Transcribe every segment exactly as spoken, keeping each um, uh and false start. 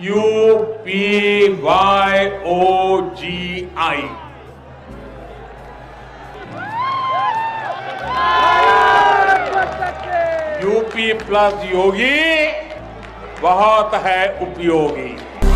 You P Y O G I. UP plus Yogi बहुत है उपयोगी।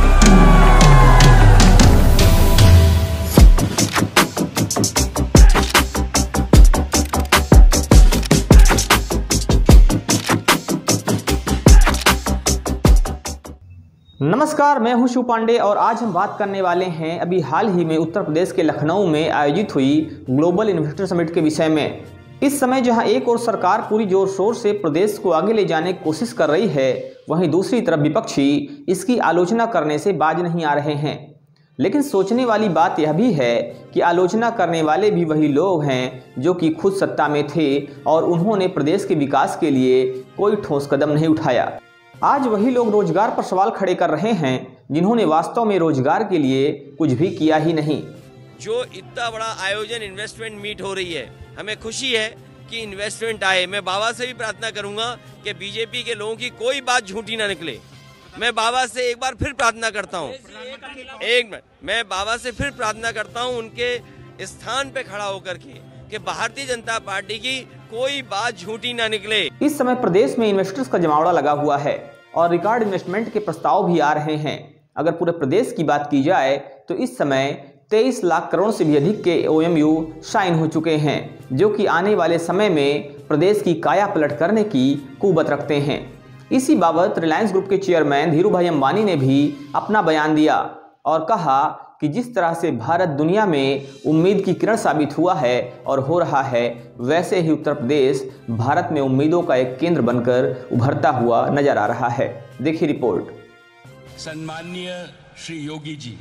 नमस्कार, मैं हूं शिव पांडे और आज हम बात करने वाले हैं अभी हाल ही में उत्तर प्रदेश के लखनऊ में आयोजित हुई ग्लोबल इन्वेस्टर समिट के विषय में। इस समय जहां एक और सरकार पूरी जोर शोर से प्रदेश को आगे ले जाने की कोशिश कर रही है, वहीं दूसरी तरफ विपक्षी इसकी आलोचना करने से बाज नहीं आ रहे हैं। लेकिन सोचने वाली बात यह भी है कि आलोचना करने वाले भी वही लोग हैं जो कि खुद सत्ता में थे और उन्होंने प्रदेश के विकास के लिए कोई ठोस कदम नहीं उठाया। आज वही लोग रोजगार पर सवाल खड़े कर रहे हैं जिन्होंने वास्तव में रोजगार के लिए कुछ भी किया ही नहीं। जो इतना बड़ा आयोजन इन्वेस्टमेंट मीट हो रही है, हमें खुशी है कि इन्वेस्टमेंट आए। मैं बाबा से भी प्रार्थना करूंगा कि बीजेपी के लोगों की कोई बात झूठी ना निकले। मैं बाबा से एक बार फिर प्रार्थना करता हूं, एक मिनट मैं बाबा से फिर प्रार्थना करता हूं उनके स्थान पे खड़ा होकर के कि भारतीय जनता पार्टी की कोई बात झूठी ना निकले। इस समय प्रदेश में इन्वेस्टर्स का जमावड़ा लगा हुआ है और रिकॉर्ड इन्वेस्टमेंट के प्रस्ताव भी आ रहे हैं। अगर पूरे प्रदेश की बात की जाए तो इस समय तेईस लाख करोड़ से भी अधिक के ओ एम यू साइन हो चुके हैं, जो कि आने वाले समय में प्रदेश की काया पलट करने की कुव्वत रखते हैं। इसी बाबत रिलायंस ग्रुप के चेयरमैन धीरू भाई अंबानी ने भी अपना बयान दिया और कहा कि जिस तरह से भारत दुनिया में उम्मीद की किरण साबित हुआ है और हो रहा है, वैसे ही उत्तर प्रदेश भारत में उम्मीदों का एक केंद्र बनकर उभरता हुआ नजर आ रहा है। देखिए रिपोर्ट। सम्माननीय श्री योगी जी,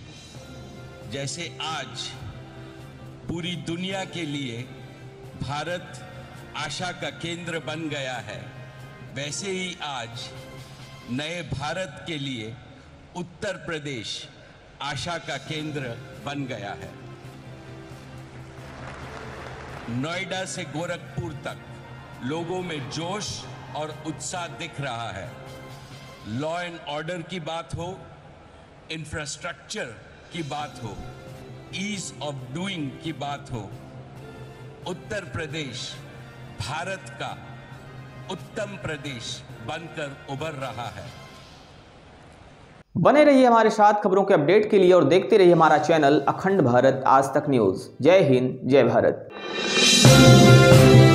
जैसे आज पूरी दुनिया के लिए भारत आशा का केंद्र बन गया है, वैसे ही आज नए भारत के लिए उत्तर प्रदेश आशा का केंद्र बन गया है। नोएडा से गोरखपुर तक लोगों में जोश और उत्साह दिख रहा है। लॉ एंड ऑर्डर की बात हो, इंफ्रास्ट्रक्चर की बात हो, ईज ऑफ डूइंग की बात हो, उत्तर प्रदेश भारत का उत्तम प्रदेश बनकर उभर रहा है। बने रहिए हमारे साथ खबरों के अपडेट के लिए और देखते रहिए हमारा चैनल अखंड भारत आज तक न्यूज। जय हिंद, जय भारत।